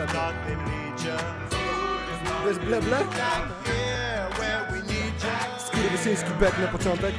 Bez bleble? Skurwysyński bek na początek.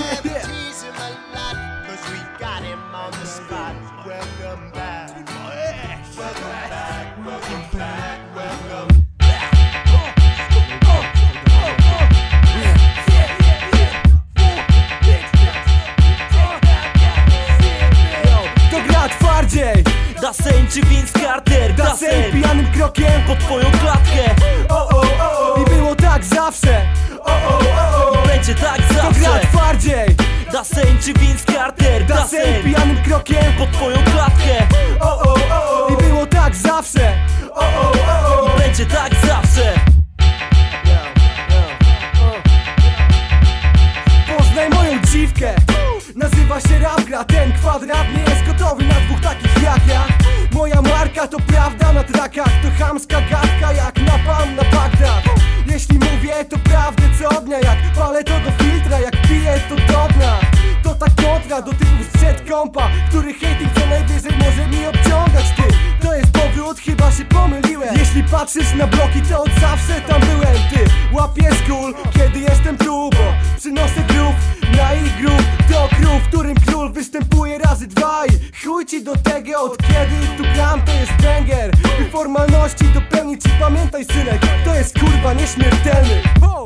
To gra twardziej. Dasein czy Vince Carter? Dasein pijanym krokiem pod twoją klatkę. I było tak zawsze. I będzie tak zawsze. To gra twardziej. Dasein czy Vince Carter? Dasein pijanym krokiem pod twoją klatkę. I było tak zawsze. I będzie tak zawsze. Poznaj moją dziwkę. Nazywa się Rapgra. Ten kwadrat nie jest gotowy na dwóch takich jak ja. Moja marka to prawda na trakach. To chamska gadka jak napalm na Bagdad. Jeśli mówię to prawdę co dnia. Jak palę to do filtra, jak piję to do dna. To ta kontra do typów sprzed kompa, który hating co najwyżej może mi obciągać. Ty, to jest powrót, chyba się pomyliłem. Jeśli patrzysz na bloki to od zawsze tam byłem. Ty, łapiesz gól, kiedy jestem tu, bo przynoszę grów na ich grób. Do krów, w którym król występuje razy dwa. I chuj ci do tego, od kiedy tu gram to jest banger. By formalności dopełnić i pamiętaj synek, to jest kurwa nieśmiertelny.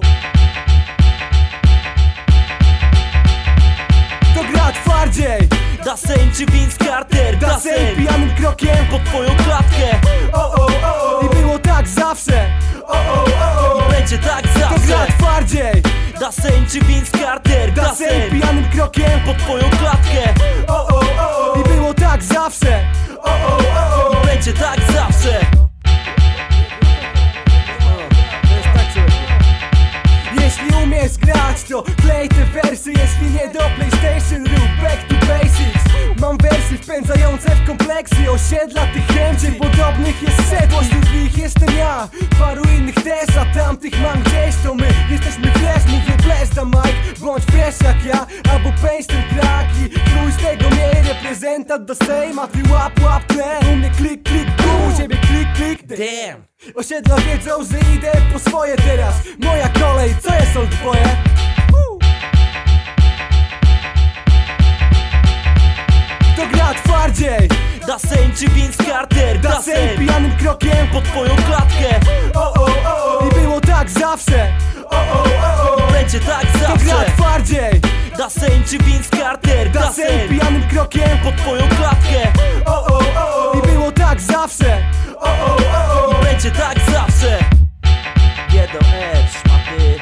To gra twardziej. Dasein czy Vince Carter? Dasein pijanym krokiem pod twoją klatkę. I było tak zawsze. I będzie tak zawsze. To gra twardziej. Dasein czy Vince Carter? Dasein pijanym krokiem pod twoją klatkę. I było tak zawsze. I będzie tak zawsze. Jeśli umiesz grać to klej te wersy. Jeśli nie do PlayStation rób back to basics. Mam wersy wpędzające w kompleksy osiedla tych chęci. Podobnych jest set, pośród nich jestem ja. Paru innych też, a tamtych mam gdzieś. To my jesteśmy flash, mówię bless da Mike. Bądź fresh jak ja, albo pędź ten track. I chuj z tego mnie reprezentant Dasein. A ty łap tlen. U mnie klik, boom, u ciebie klik, damn. Osiedla wiedzą, że idę po swoje teraz. Moja kolej, co jest old twoje? To gra twardziej. Dasein czy Vince Carter? Dasein pijanym krokiem pod twoją klatkę. I było tak zawsze. I będzie tak zawsze. To gra twardziej. Dasein czy Vince Carter? Dasein pijanym krokiem pod twoją klatkę. I było tak zawsze. I będzie tak zawsze. Jedą szmaty.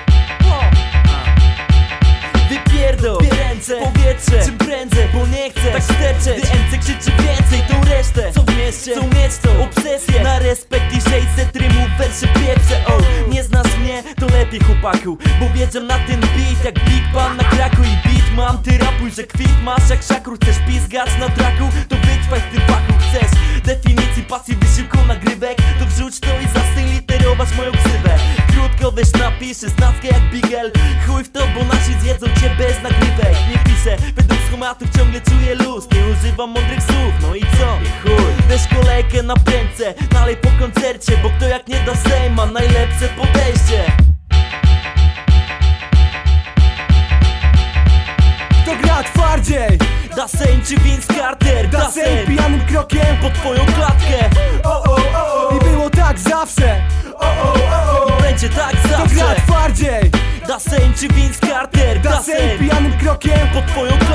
Wypierdol, dwie ręce, powietrze, czym prędzej, bo nie chcę tak sterczeć. DMC krzyczy więcej, tą resztę, co w mieście, chcą mieć to, obsesję na respekt i 600 rymów, werszy pieprze. Nie znasz mnie, to lepiej chłopaku, bo wiedzą na ten beat jak Big Pan na kraku. I beat mam, ty rapuj, że kwit masz jak szakru. Chcesz pizgać na traku, to wytrwaj w tym fachu. Chcesz definicji pasji, wysiłku nagrywek, to wrzuć to i zacznij literować moją ksywę. Krótko weź napisz 16 jak Bigel. Chuj w to, bo nasi zjedzą cię bez nagrywek. Nie piszę według schematów, ciągle czuję luz. Nie używam mądrych słów, no i co? I chuj, weź kolejkę na prędce, nalej po koncercie, bo kto jak nie Dasein ma najlepsze podejście. To gra twardziej. Dasein czy Vince Carter? Dasein pijanym krokiem pod twoją klatkę. I było tak zawsze. I będzie tak zawsze. To gra twardziej. Dasein czy Vince Carter? Dasein pijanym krokiem pod twoją